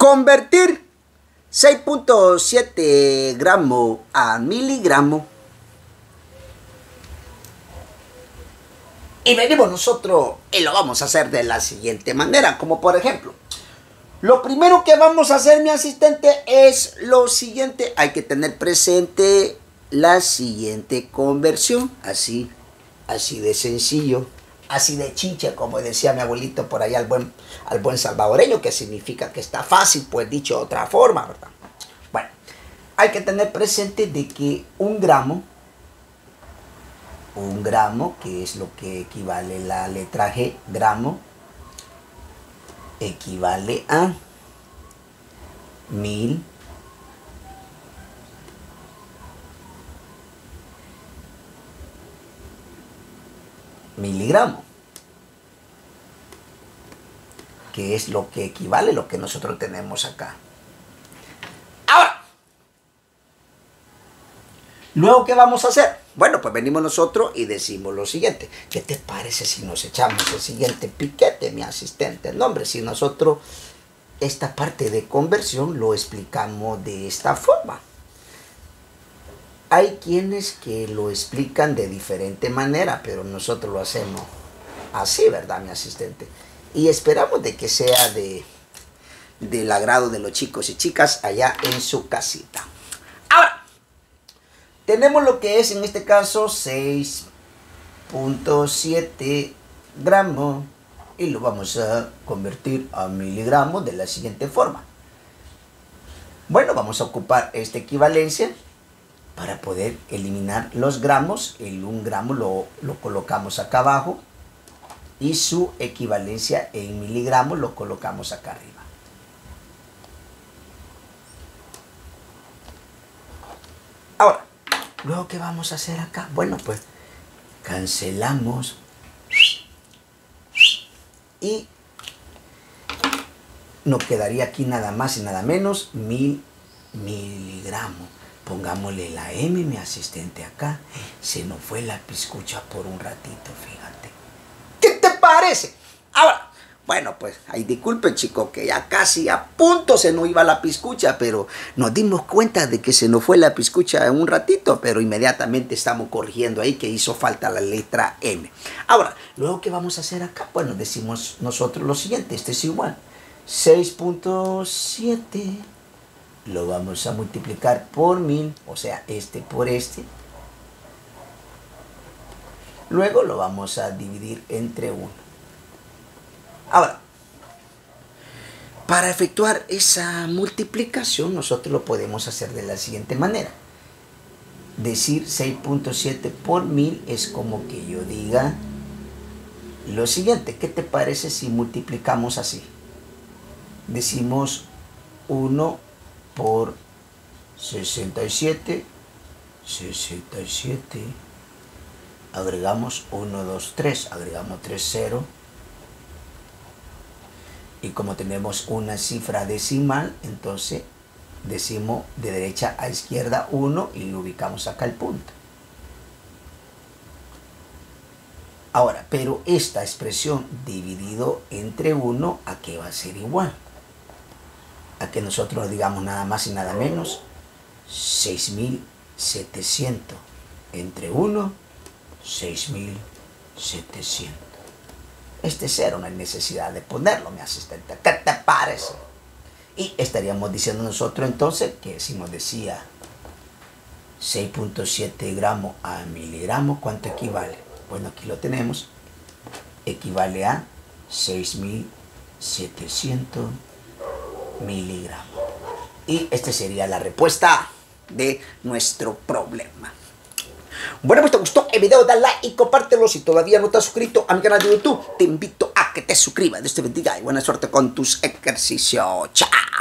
Convertir 6.7 gramos a miligramo. Y venimos nosotros y lo vamos a hacer de la siguiente manera, como por ejemplo, lo primero que vamos a hacer, mi asistente, es lo siguiente. Hay que tener presente la siguiente conversión, así de sencillo, así de chicha, como decía mi abuelito por allá, al buen salvadoreño, que significa que está fácil, pues dicho de otra forma, ¿verdad? Bueno, hay que tener presente de que un gramo, que es lo que equivale la letra G, gramo, equivale a 1000 miligramos, que es lo que equivale a lo que nosotros tenemos acá. Ahora, luego, ¿qué vamos a hacer? Bueno, pues venimos nosotros y decimos lo siguiente. ¿Qué te parece si nos echamos el siguiente piquete, mi asistente? No, hombre, si nosotros esta parte de conversión lo explicamos de esta forma. Hay quienes que lo explican de diferente manera, pero nosotros lo hacemos así, ¿verdad, mi asistente? Y esperamos de que sea del agrado de los chicos y chicas allá en su casita. Ahora, tenemos lo que es en este caso 6.7 gramos y lo vamos a convertir a miligramos de la siguiente forma. Bueno, vamos a ocupar esta equivalencia para poder eliminar los gramos. El 1 gramo lo colocamos acá abajo y su equivalencia en miligramos lo colocamos acá arriba. Ahora, luego, ¿qué vamos a hacer acá? Bueno, pues cancelamos y nos quedaría aquí nada más y nada menos 1000 miligramos. Pongámosle la M, mi asistente, acá. Se nos fue la piscucha por un ratito, fíjate. ¿Qué te parece? Ahora, bueno, pues, ay, disculpen, chicos, que ya casi a punto se nos iba la piscucha, pero nos dimos cuenta de que se nos fue la piscucha en un ratito, pero inmediatamente estamos corrigiendo ahí que hizo falta la letra M. Ahora, luego, ¿qué vamos a hacer acá? Bueno, decimos nosotros lo siguiente, este es igual. 6.7 lo vamos a multiplicar por 1000, o sea, este por este. Luego lo vamos a dividir entre 1. Ahora, para efectuar esa multiplicación, nosotros lo podemos hacer de la siguiente manera. Decir 6.7 por 1000 es como que yo diga lo siguiente. ¿Qué te parece si multiplicamos así? Decimos 1 por 67, agregamos 1, 2, 3, agregamos 3, 0. Y como tenemos una cifra decimal, entonces decimos de derecha a izquierda 1 y lo ubicamos acá el punto. Ahora, pero esta expresión dividido entre 1, ¿a qué va a ser igual? A que nosotros digamos nada más y nada menos 6700 entre 1, 6700. Este 0 no hay necesidad de ponerlo, mi asistente. ¿Qué te parece? Y estaríamos diciendo nosotros entonces que si nos decía 6.7 gramos a miligramos, ¿cuánto equivale? Bueno, aquí lo tenemos. Equivale a 6700 miligramos. Y esta sería la respuesta de nuestro problema. Bueno, pues te gustó el video, dale like y compártelo. Si todavía no estás suscrito a mi canal de YouTube, te invito a que te suscribas. Dios te bendiga y buena suerte con tus ejercicios. ¡Chao!